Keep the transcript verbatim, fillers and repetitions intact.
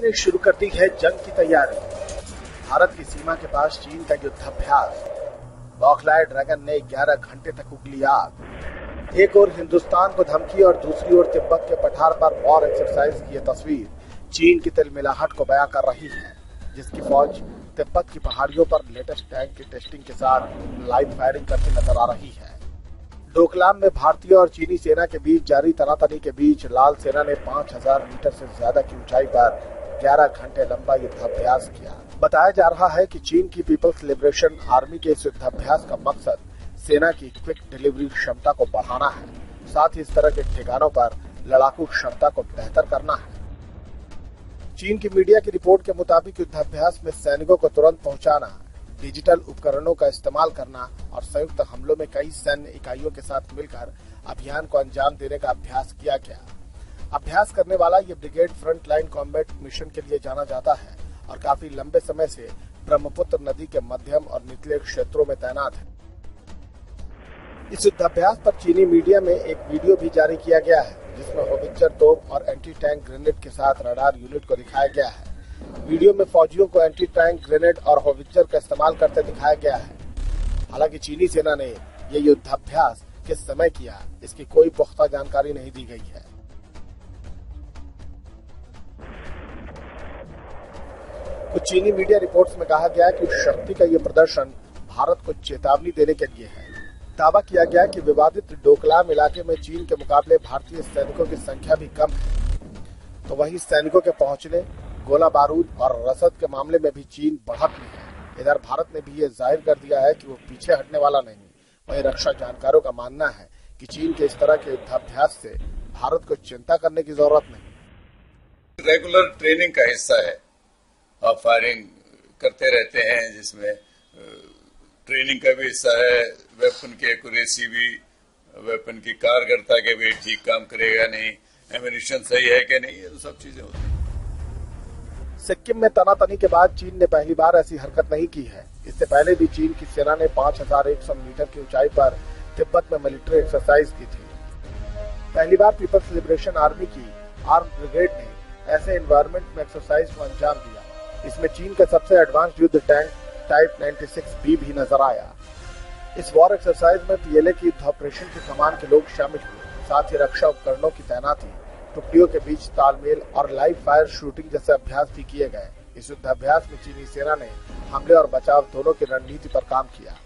ने शुरू कर दी है जंग की तैयारी। भारत की सीमा के पास चीन का युद्धाभ्यास। बौखलाए ड्रैगन ने ग्यारह घंटे तक उगली आग। एक और हिंदुस्तान को धमकी और दूसरी ओर तिब्बत के पठार पर वॉर एक्सरसाइज की ये तस्वीर चीन की तिलमिलाहट को बयां कर रही है, जिसकी फौज तिब्बत की पहाड़ियों पर लेटेस्ट टैंक की टेस्टिंग के साथ लाइव फायरिंग करती नजर आ रही है। डोकलाम में भारतीय और चीनी सेना के बीच जारी तनातनी के बीच लाल सेना ने पाँच हज़ार मीटर से ज्यादा की ऊंचाई पर ग्यारह घंटे लंबा युद्धाभ्यास किया। बताया जा रहा है कि चीन की पीपल्स लिबरेशन आर्मी के इस युद्धाभ्यास का मकसद सेना की क्विक डिलीवरी क्षमता को बढ़ाना है, साथ ही इस तरह के ठिकानों पर लड़ाकू क्षमता को बेहतर करना है। चीन की मीडिया की रिपोर्ट के मुताबिक युद्धाभ्यास में सैनिकों को तुरंत पहुंचाना, डिजिटल उपकरणों का इस्तेमाल करना और संयुक्त हमलों में कई सैन्य इकाइयों के साथ मिलकर अभियान को अंजाम देने का अभ्यास किया गया। अभ्यास करने वाला ये brigade front line combat mission के लिए जाना जाता है और काफी लंबे समय से ब्रह्मपुत्र नदी के मध्यम और निचले क्षेत्रों में तैनात है। इस युद्धाभ्यास पर चीनी मीडिया में एक वीडियो भी जारी किया गया है, जिसमें होवित्जर तोप और एंटी टैंक ग्रेनेड के साथ रडार यूनिट को दिखाया गया है। वीडियो में फौजियों को एंटी टैंक ग्रेनेड और होवित्जर का इस्तेमाल करते दिखाया गया है। हालांकि चीनी सेना ने यह युद्धाभ्यास किस समय किया, इसकी कोई पुख्ता जानकारी नहीं दी गई है। कुछ चीनी मीडिया रिपोर्ट्स में कहा गया कि शक्ति का यह प्रदर्शन भारत को चेतावनी देने के लिए है। दावा किया गया कि विवादित डोकलाम इलाके में चीन के मुकाबले भारतीय सैनिकों की संख्या भी कम है, तो वहीं सैनिकों के पहुंचने, गोला बारूद और रसद के मामले में भी चीन बढ़त में है। इधर भारत ने भी ये जाहिर कर दिया है कि वो पीछे हटने वाला नहीं। वहीं रक्षा जानकारों का मानना है कि चीन के इस तरह के युद्धाभ्यास से भारत को चिंता करने की जरूरत नहीं। रेगुलर ट्रेनिंग का हिस्सा है और फायरिंग करते रहते हैं, जिसमें ट्रेनिंग का भी हिस्सा है, वेपन की एक्यूरेसी भी, वेपन की कारगरता के भी ठीक काम करेगा नहीं, एमिनिशन सही है कि नहीं, ये तो सब चीजें होती हैं। सिक्किम में तनातनी के बाद चीन ने पहली बार ऐसी हरकत नहीं की है। इससे पहले भी चीन की सेना ने पाँच हज़ार एक सौ मीटर की ऊंचाई पर तिब्बत में मिलिट्री एक्सरसाइज की थी। पहली बार पीपल्स लिबरेशन आर्मी की आर्म ब्रिगेड ने ऐसे एनवायरमेंट में एक्सरसाइज को अंजाम दिया। इसमें चीन का सबसे एडवांस युद्ध टैंक टाइप छियानवे बी भी नजर आया। इस वॉर एक्सरसाइज में पीएलए की युद्ध ऑपरेशन की कमान के लोग शामिल हुए, साथ ही रक्षा उपकरणों की तैनाती, टुकड़ियों के बीच तालमेल और लाइव फायर शूटिंग जैसे अभ्यास भी किए गए। इस युद्धाभ्यास में चीनी सेना ने हमले और बचाव दोनों की रणनीति पर काम किया।